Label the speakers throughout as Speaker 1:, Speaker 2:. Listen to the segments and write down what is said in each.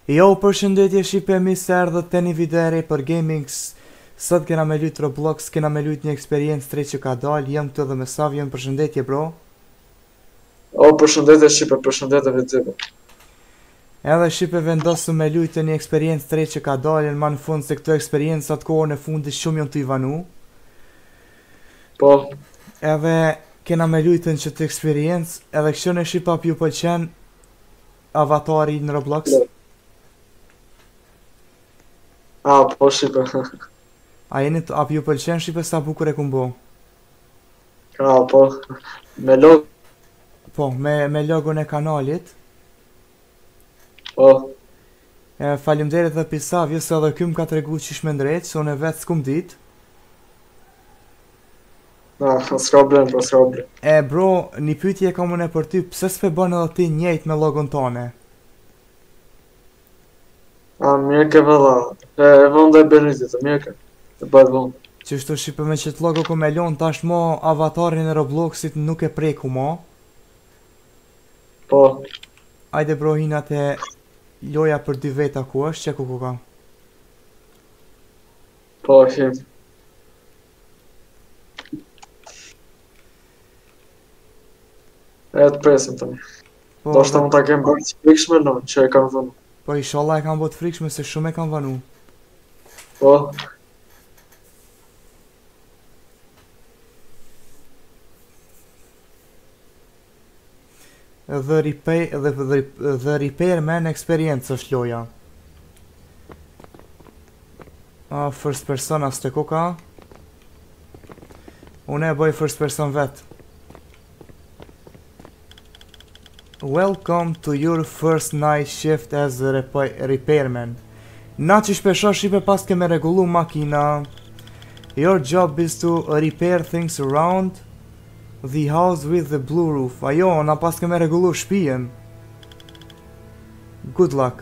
Speaker 1: Jo, përshëndetje Shqipe, mi se erdhët të një video e re për gaming. Sot kena me lut Roblox, kena me lut një eksperiencë tre që ka dal. Jam këtu dhe me Savion, përshëndetje bro.
Speaker 2: O, përshëndetje Shqipe, përshëndetje Vizime.
Speaker 1: Edhe Shqipe vendosu me lut një eksperiencë tre që ka dalin, ma në fund se këto eksperiencë atë kohën e fundit shumë jom të i vanu.
Speaker 2: Po,
Speaker 1: Edhe kena me lutën që të eksperiencë, edhe kështu në Shqipa ju pëlqen avatari në Roblox.
Speaker 2: po Shqipe.
Speaker 1: A jeni ap ju pëlqen Shqipe sa bukur e kumbo?
Speaker 2: Po, me log,
Speaker 1: Po, me logon e kanalit.
Speaker 2: po,
Speaker 1: Faleminderit dhe Pisavjo se edhe ky më ka tregu qish me ndrejt, se unë e vetë s'kum dit.
Speaker 2: s'ka problem, po s'ka problem.
Speaker 1: Bro, një pyetje kam unë për ty, pse s'pe bën edhe ti njejt me logon tone?
Speaker 2: Mirë ke vëlla, e vënda e Benitit, mirë ke, e bëjt vënd.
Speaker 1: Qështu Shqipe me që të logo ku me lon, tash mo avatarin e Robloxit nuk e preku mo.
Speaker 2: Po,
Speaker 1: Ajde bro, hina te loja për dy veta ku është, që ku ka?
Speaker 2: po, him. E të presim të një.
Speaker 1: Po,
Speaker 2: Do shta mund ta kem bërë që frikshme në, që e kam vënë.
Speaker 1: po inshallah e kam bot frikshme se shumë e kam vanu.
Speaker 2: Po,
Speaker 1: The Repairman Experience është loja. First person as të koka. Unë e bëj first person vet. Welcome to your first night shift as a repairman. Na që shpesho Shqipe pas ke me regullu makina. Your job is to repair things around the house with the blue roof. Ajo, na pas ke me regullu shpijen. Good luck.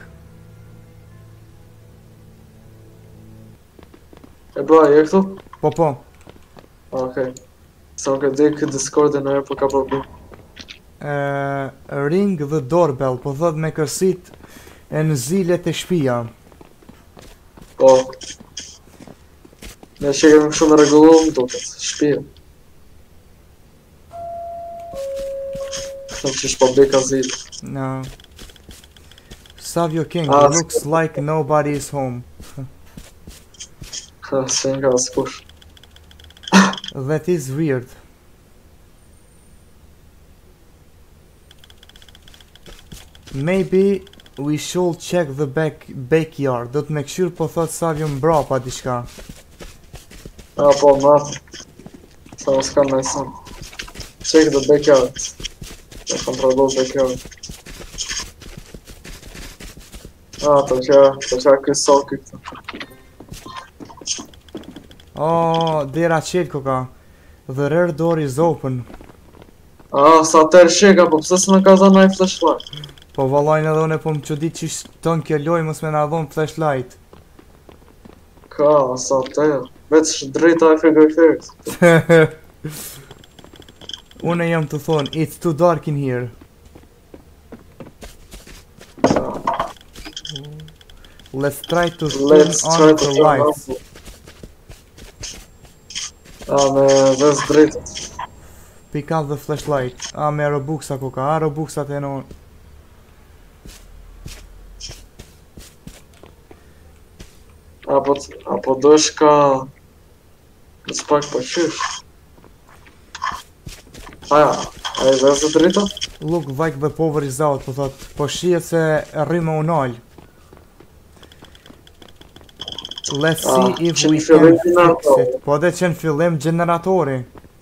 Speaker 2: e bra, je këtu?
Speaker 1: Po.
Speaker 2: Okej. Sa nuk e di këtë Discord e në po ka problem.
Speaker 1: Ring the doorbell, po thot me kërsit e në zilet e shpia.
Speaker 2: Po. Ne që kemi shumë regullu më duket, shpia. Shumë që shpo beka zilë.
Speaker 1: No. Savio King, looks like nobody is home.
Speaker 2: Se nga askush.
Speaker 1: That is weird. Maybe we should check the backyard. Do të me këshyr po thot Savio mbrapa diçka.
Speaker 2: Po, matë. Sa mos ka me sënë. Check the backyard. E kontrollu backyard. Të qa kësë soki këtë.
Speaker 1: Dera qelë koka. The rear door is open.
Speaker 2: Sa tërë sheka, po pëse s'me ka dhënë ai flashlight?
Speaker 1: Po vallajnë edhe une po më qëdit që ton kjo loj mos me na dhonë flashlight.
Speaker 2: Sa tërë. Vetë shë drejta e frigoriferit.
Speaker 1: Une jam të thonë, it's too dark in here. Let's try to turn on the lights.
Speaker 2: Me vës drejtët.
Speaker 1: Pick up the flashlight. Me Robuxa koka, Robuxat e në...
Speaker 2: Apo dosh ka... Në spak po qysh. Aja vës dhe drejtët?
Speaker 1: Look like the power is out, po thot, po shihet se rrimë unal. Let's see if we can fix it. Po dhe që në fillim generatori.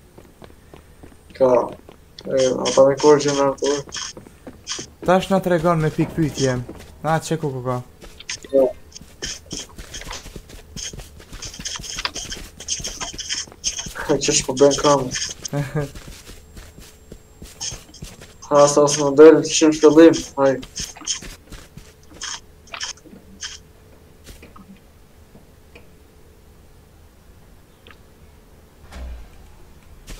Speaker 2: Ata me kërë generatori.
Speaker 1: Tash na tregon me pik pyetje. Që ku ka?
Speaker 2: Qësh po ben kamë. Sa së më delë që në fillim. Haj.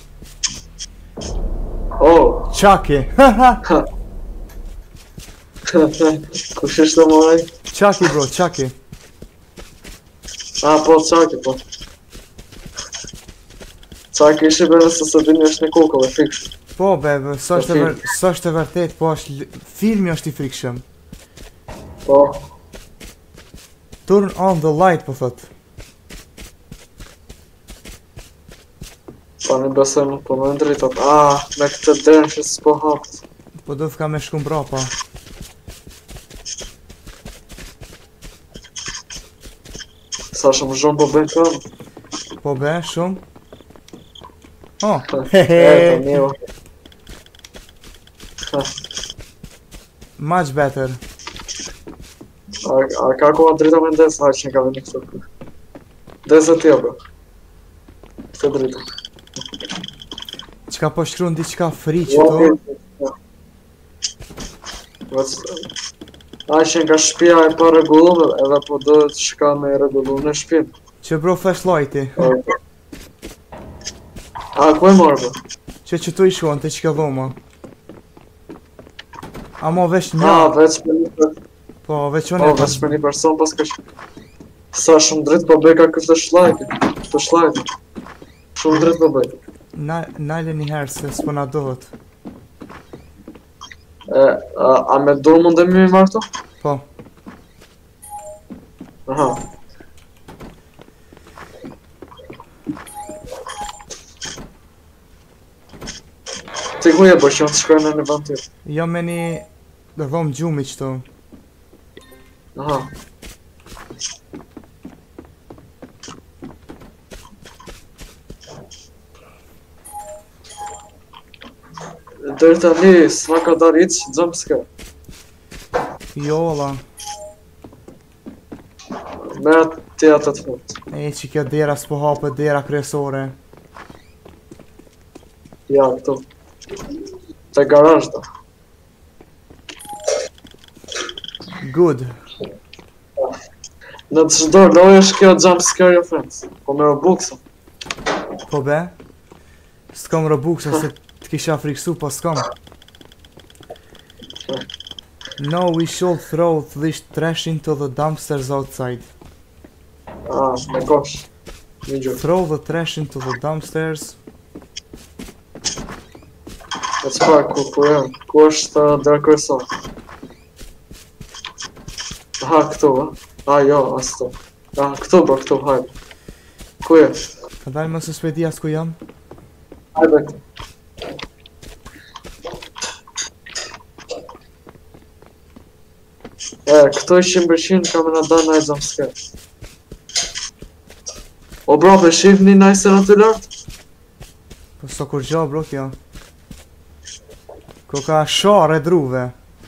Speaker 1: Chucky.
Speaker 2: Kush ishte moj?
Speaker 1: Chucky bro, Chucky.
Speaker 2: Po, Çaki, po. Çaki ishi bërë se së dini është një kukull e fiksh.
Speaker 1: Po be, s'është e vërtet, po është filmi është i frikshëm.
Speaker 2: Po,
Speaker 1: Turn on the light, po thot.
Speaker 2: pa një besojmë, po më ndritot. Me këtë derën që s'po hapt.
Speaker 1: Po do t'ka me shku mbrapa.
Speaker 2: Sa shumë zhëmë po bëjnë këmë.
Speaker 1: Po be, shumë. Oh,
Speaker 2: Po
Speaker 1: hehe.
Speaker 2: një.
Speaker 1: Much better.
Speaker 2: A ka koha drita me ndesë, haqë që ka veni këtu. Desë t'ja, bro. Këtë drita.
Speaker 1: Qka po shkruan diçka free qëtu.
Speaker 2: A që nga shtëpia e pa rregulluar, edhe po do të shka me rregullu në shtëpinë.
Speaker 1: Që bro flashlighti.
Speaker 2: Ku e morë, bro?
Speaker 1: Që qëtu i shuan të qka dhoma. Amo veç një.
Speaker 2: Veç me një person.
Speaker 1: Po veç
Speaker 2: Po,
Speaker 1: unë.
Speaker 2: veç me një person, pas ka sa shumë dritë po bëj ka këtë shlajti. Shumë dritë po bëj.
Speaker 1: Nale një herë se s'po na dohet.
Speaker 2: A me dur mundemi me marrë këto?
Speaker 1: Po.
Speaker 2: Aha. Ti ku je, po që unë të shkojnë në një vend tjetër?
Speaker 1: Jo me një dhomë gjumi qëtu.
Speaker 2: Aha. Dërë tani, s'ma ka dar iq, gjëmë s'ka.
Speaker 1: Jo ola.
Speaker 2: Me ti atë të fund.
Speaker 1: E që kjo dera s'po hapet, dera kryesore.
Speaker 2: Ja, këtu. Te garazh da.
Speaker 1: Good.
Speaker 2: Në të çdo lojë është kjo jump scare offense. Po me Robuxën.
Speaker 1: Po be? S'kam Robux se të kisha friksu, po s'kam. No, we should throw this trash into the dumpsters outside.
Speaker 2: Me kosh. Një gjë.
Speaker 1: Throw the trash into the dumpsters.
Speaker 2: E çfarë ku jam? Ku është dera kryesore? Aha, këtu, jo, as këtu. Këtu, bro, këtu, hajde. Ku je?
Speaker 1: Ka dalë më së s'pedi as ku jam.
Speaker 2: Hajde këtu. Këto 100% ka me në da në jump scare. O bro, për shif një nice në të lartë?
Speaker 1: Po s'o kur gjo bro kjo. Ko ka share druve.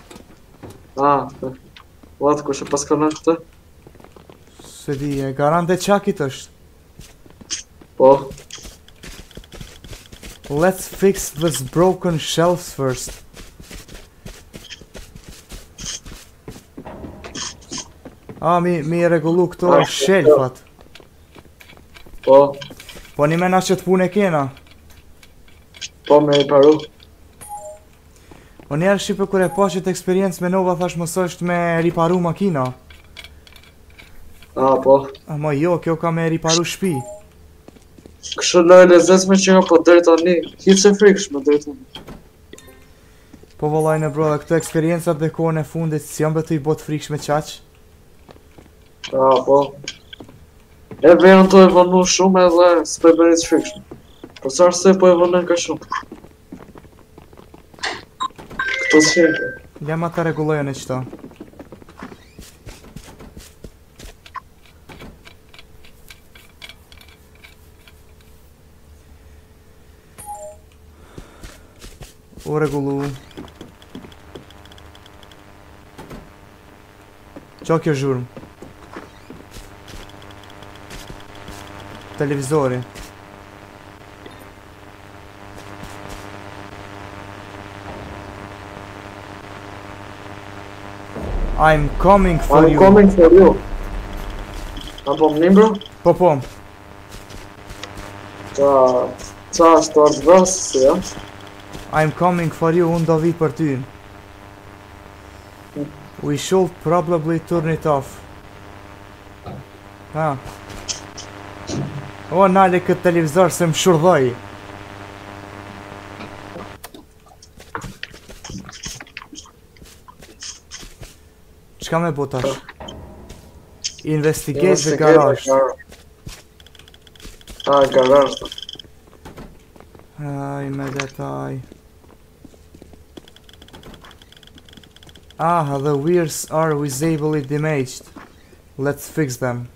Speaker 2: What, ku shë pas ka në këtë?
Speaker 1: Se di, e garante Chuckit është.
Speaker 2: Po.
Speaker 1: Let's fix this broken shelves first. Mi regullu këto shelfat.
Speaker 2: Po.
Speaker 1: Po një mena që të punë e kena.
Speaker 2: Po me i paru.
Speaker 1: O njerë Shqipe kur e pa që të eksperiencë me nova thash mësë është me riparu makina.
Speaker 2: Po.
Speaker 1: Ama jo, kjo ka me riparu shpi.
Speaker 2: Kështu lojë lezesme që nga po deri tani, hiç e frikshme deri tani.
Speaker 1: Po vëllaj në bro, dhe këto eksperiencat dhe kohën e fundit si janë betu i bot frikshme qaq.
Speaker 2: Po. E vejnë të evonu shumë edhe s'pe bërit frikshme. Po sa arsye po evonen ka shumë. Këto s'shenke.
Speaker 1: Lema ta regulojën e qëta. U regullu. Qa kjo zhurmë? Televizori. I'm coming for you.
Speaker 2: I'm coming for you. Po më bro?
Speaker 1: Po.
Speaker 2: Qa është të ardhës, si ja?
Speaker 1: I'm coming for you, unë do vi për ty. We should probably turn it off. Ah. O, nale këtë televizor se më shurdhoj. Çka me bo tash? Investigate the garage.
Speaker 2: Ah, garage.
Speaker 1: Aj, me detaj. Ah, the wheels are visibly damaged. Let's fix them.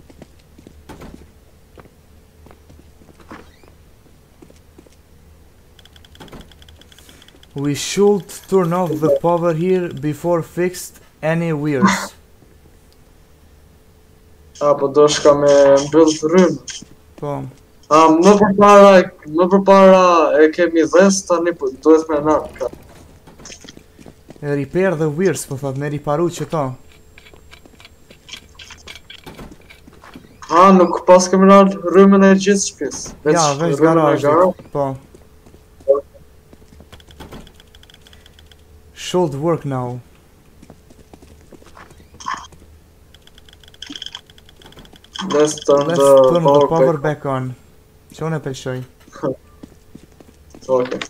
Speaker 1: We should turn off the power here before fixed any wheels.
Speaker 2: Po do shka me mbyll të rrymë.
Speaker 1: Po,
Speaker 2: Më përpara e kemi dhes, tani duhet me nërë.
Speaker 1: repair the wheels, po thot, me riparu që to.
Speaker 2: Nuk pas kemi nërë rrymën e gjithë shpis.
Speaker 1: Ja, veç garazhit. Po. Should work now.
Speaker 2: Let's turn
Speaker 1: Let's
Speaker 2: the
Speaker 1: turn the power
Speaker 2: back.
Speaker 1: back on. Që unë e pëlqoj.
Speaker 2: Okay.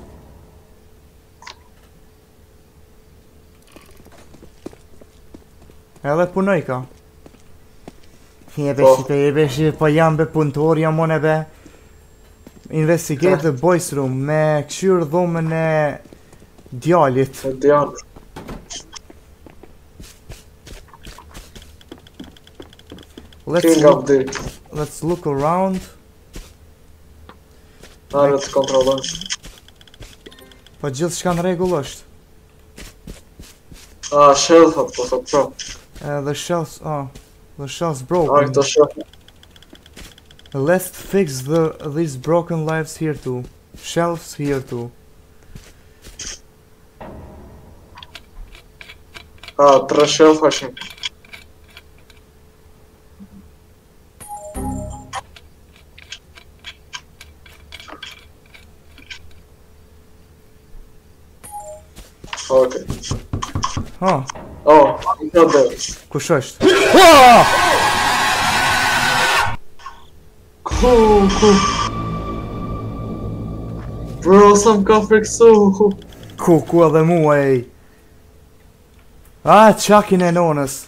Speaker 1: Edhe punoj ka. Jebeshi, po jam be punëtor, jam unë be. Investigate the boys room, me këshyr dhomën e djalit.
Speaker 2: Djalit.
Speaker 1: Let's look around.
Speaker 2: Hajde të kontrollojmë.
Speaker 1: Po gjithë shka në rregull është.
Speaker 2: Shelfat, po thot pro.
Speaker 1: The shelves broken.
Speaker 2: Këto shelfat.
Speaker 1: Let's fix these broken lives here too. Shelves here too.
Speaker 2: Tre shelfa shim. Okay. Kjo dhe.
Speaker 1: Kush është?
Speaker 2: Ku? Bro, sa më ka friksu.
Speaker 1: Ku edhe mua ej. Qakin e nonës.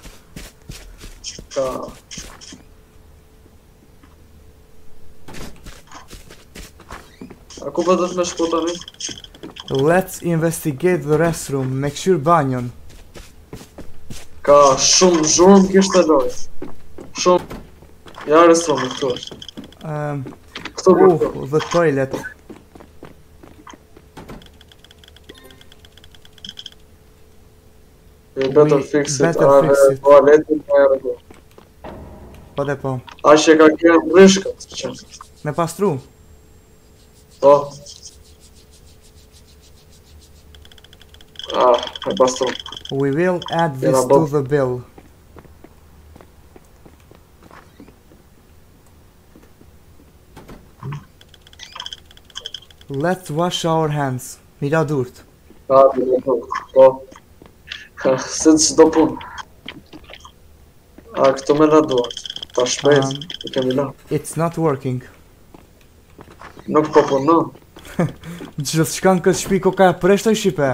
Speaker 2: Ku po të me shku tani?
Speaker 1: Let's investigate the restroom, me këshyr banjon.
Speaker 2: Ka shumë zhurmë kishtë e lojë. Shumë. Ja restromi këtu është. Këtu këtu.
Speaker 1: The toilet.
Speaker 2: Better fix it. Toaletin me rrëgu.
Speaker 1: Po dhe po.
Speaker 2: Që ka kjerë brishkat.
Speaker 1: Me pastru.
Speaker 2: Po. Me pastru.
Speaker 1: We will add this to the bill. Let's wash our hands. Mira durt.
Speaker 2: Po. Se të qdo pun. Këto me la duart. Ta shpejt. Kemi la.
Speaker 1: It's not working.
Speaker 2: Nuk po punon.
Speaker 1: Gjithë shkan këtë shpi ko ka e preshtoj shipe.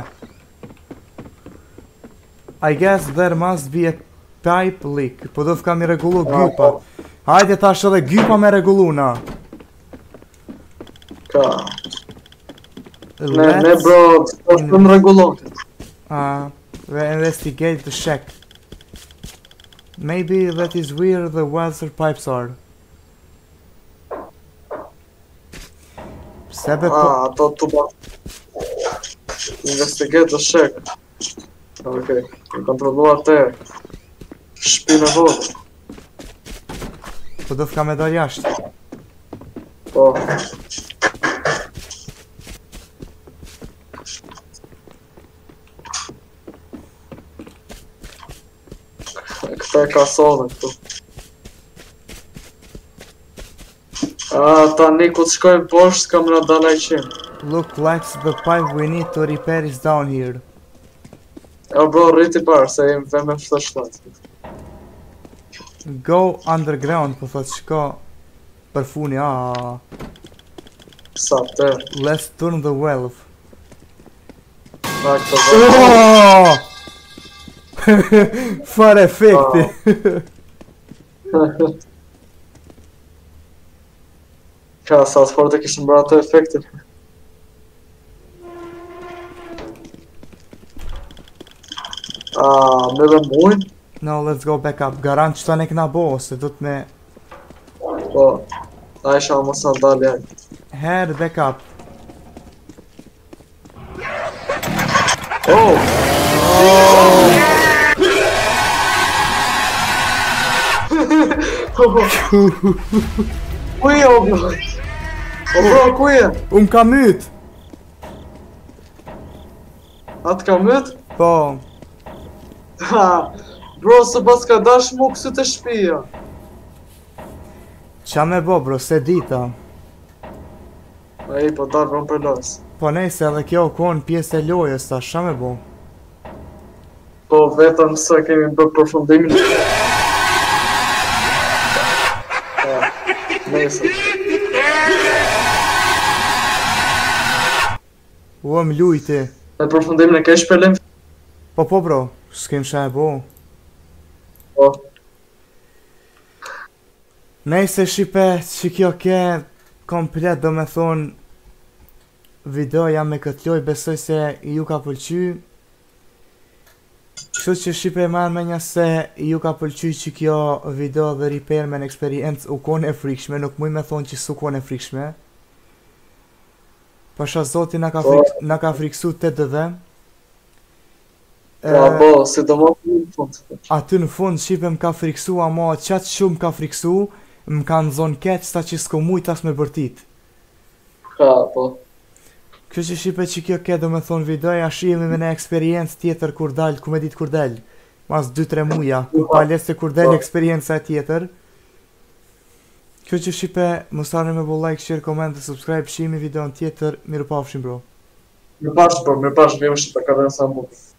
Speaker 1: I guess there must be a pipe leak. Po do të kam i regullu gypa. Hajde tash edhe gypa me regullu na.
Speaker 2: Ka. Ne bro, të më regullon.
Speaker 1: We investigate the shack. Maybe that is where the water pipes are. Sebe po...
Speaker 2: Ato të ba... Investigate the shack. Okej, në kontrolluar te... Shpinë e vodë.
Speaker 1: Po do t'ka me dal jashtë.
Speaker 2: Po. Këta e kasone këtu. Tani ku të shkojmë poshtë s'kam në dalaj qimë.
Speaker 1: Look like the pipe we need to repair is down here.
Speaker 2: Jo bro, rriti parë, se jem veme më fëtë shtatë.
Speaker 1: Go underground, po thot shko për funi,
Speaker 2: Sa të,
Speaker 1: let's turn the wealth.
Speaker 2: na këtë vë.
Speaker 1: Oh! Fare efekti.
Speaker 2: Ka, sa të forte kishën bërë atë efektin. Me dhe mujnë,
Speaker 1: No, let's go back up. Garant që ta ne këna bo, se do të me
Speaker 2: po, a isha mos në dalë jaj.
Speaker 1: head back up.
Speaker 2: Oh! Ku je, o bro? O bro, ku je?
Speaker 1: Ka myt!
Speaker 2: Atë ka mëtë?
Speaker 1: Po,
Speaker 2: Ha! Bro, së pas ka dash mu kësu të shpia.
Speaker 1: qa me bo bro, se dita.
Speaker 2: A i, po dalë vëm për las.
Speaker 1: Po nejse edhe kjo konë pjesë e lojës ta, qa me bo?
Speaker 2: Po vetëm sa kemi bërë përfundimin. Nese.
Speaker 1: Uëm lujti.
Speaker 2: Në përfundimin e ke shpelim?
Speaker 1: Po bro, s'kem qa e bo.
Speaker 2: Po.
Speaker 1: Nejse shipe që kjo ke komplet do me thonë videoja me këtë loj, besoj se ju ka pëlqy. Kështu që shipe marrë me një se ju ka pëlqy që kjo video dhe repairman experience u kone e frikshme, nuk muj me thonë që su kone e frikshme. Pasha zoti na ka friksu të dëve.
Speaker 2: Po, si do më në fund.
Speaker 1: Aty në fund shipe më ka friksu, ama qatë shumë ka friksu, më ka në zonë keq sta që s'ko mujt as me bërtit.
Speaker 2: Ka, po.
Speaker 1: Kjo që shipe që kjo ke do me thonë videoja shihemi me në eksperiencë tjetër kur dal, ku me ditë kur dal. Mas 2-3 muja, ku paleste kur dal eksperienca tjetër. Kjo që shipe, mësarë me bo like, share, comment dhe subscribe, shihemi videon tjetër, miru pafshim bro.
Speaker 2: Mirë pash, bro, mirë pash, vjemë shqipa ka dhe në sambu.